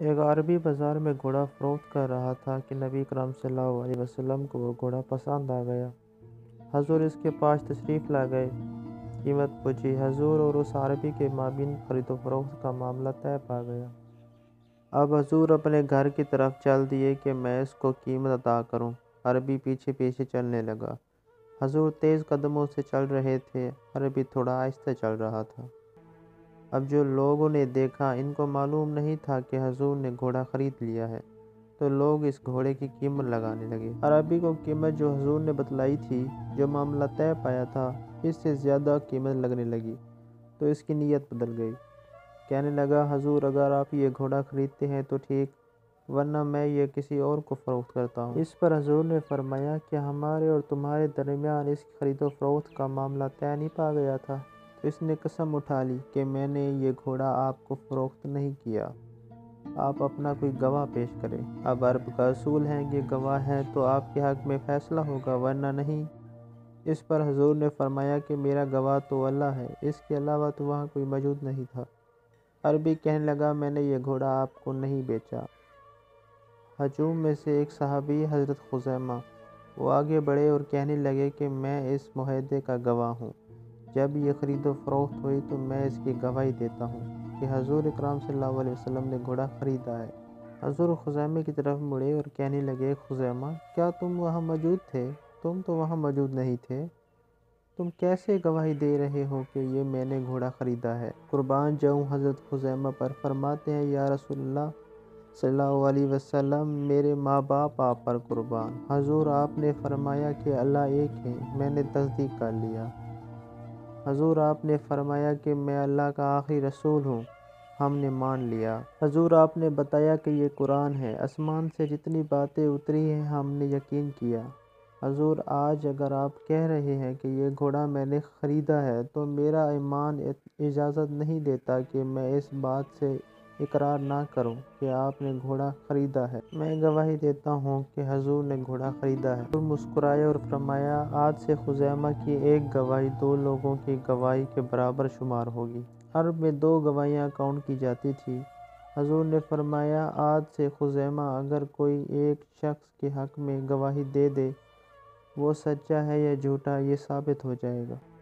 ایک عربی بازار میں گھوڑا فروخت کر رہا تھا کہ نبی کریم صلی اللہ علیہ وسلم کو وہ گھوڑا پسند آ گیا۔ حضور اس کے پاس تشریف لا گئے، قیمت پوچھی۔ حضور اور اس عربی کے مابین خرید و فروخت کا معاملہ طے پا گیا۔ اب حضور اپنے گھر کی طرف چل دیے کہ میں اس کو قیمت ادا کروں۔ عربی پیچھے پیچھے چلنے لگا۔ حضور تیز قدموں سے چل رہے تھے، عربی تھوڑا آہستہ چل رہا تھا۔ اب جو لوگوں نے دیکھا، ان کو معلوم نہیں تھا کہ حضور نے گھوڑا خرید لیا ہے، تو لوگ اس گھوڑے کی قیمت لگانے لگے۔ عربی کو قیمت جو حضور نے بتلائی تھی، جو معاملہ طے پایا تھا، اس سے زیادہ قیمت لگنے لگی، تو اس کی نیت بدل گئی۔ کہنے لگا، حضور اگر آپ یہ گھوڑا خریدتے ہیں تو ٹھیک، ورنہ میں یہ کسی اور کو فروخت کرتا ہوں۔ اس پر حضور نے فرمایا کہ ہمارے اور تمہارے درمیان اس خرید و فروخت کا معاملہ طے نہیں پا گیا تھا؟ تو اس نے قسم اٹھا لی کہ میں نے یہ گھوڑا آپ کو فروخت نہیں کیا، آپ اپنا کوئی گواہ پیش کریں۔ اب عرب کا اصول ہے کہ گواہ ہے تو آپ کے حق میں فیصلہ ہوگا، ورنہ نہیں۔ اس پر حضور نے فرمایا کہ میرا گواہ تو اللہ ہے، اس کے علاوہ تو وہاں کوئی موجود نہیں تھا۔ عربی کہنے لگا، میں نے یہ گھوڑا آپ کو نہیں بیچا۔ ہجوم میں سے ایک صحابی حضرت خزیمہ، وہ آگے بڑھے اور کہنے لگے کہ میں اس معاہدے کا گواہ ہوں، جب یہ خرید و فروخت ہوئی تو میں اس کی گواہی دیتا ہوں کہ حضور اکرم صلی اللہ علیہ وسلم نے گھوڑا خریدا ہے۔ حضور خزیمہ کی طرف مڑے اور کہنے لگے، خزیمہ، کیا تم وہاں موجود تھے؟ تم تو وہاں موجود نہیں تھے، تم کیسے گواہی دے رہے ہو کہ یہ میں نے گھوڑا خریدا ہے؟ قربان جاؤں حضرت خزیمہ پر۔ فرماتے ہیں، یا رسول اللہ صلی اللہ علیہ وسلم، میرے ماں باپ آپ پر قربان۔ حضور آپ نے فرمایا کہ اللہ ایک ہے، میں نے تصدیق کر لیا۔ حضور آپ نے فرمایا کہ میں اللہ کا آخری رسول ہوں، ہم نے مان لیا۔ حضور آپ نے بتایا کہ یہ قرآن ہے، آسمان سے جتنی باتیں اتری ہیں ہم نے یقین کیا۔ حضور آج اگر آپ کہہ رہے ہیں کہ یہ گھوڑا میں نے خریدا ہے، تو میرا ایمان اجازت نہیں دیتا کہ میں اس بات سے اقرار نہ کروں کہ آپ نے گھوڑا خریدا ہے۔ میں گواہی دیتا ہوں کہ حضور نے گھوڑا خریدا ہے۔ حضور مسکرائے اور فرمایا، آج سے خزیمہ کی ایک گواہی 2 لوگوں کی گواہی کے برابر شمار ہوگی۔ عرب میں 2 گواہیاں کاؤنٹ کی جاتی تھی۔ حضور نے فرمایا، آج سے خزیمہ اگر کوئی ایک شخص کے حق میں گواہی دے دے، وہ سچا ہے یا جھوٹا، یہ ثابت ہو جائے گا۔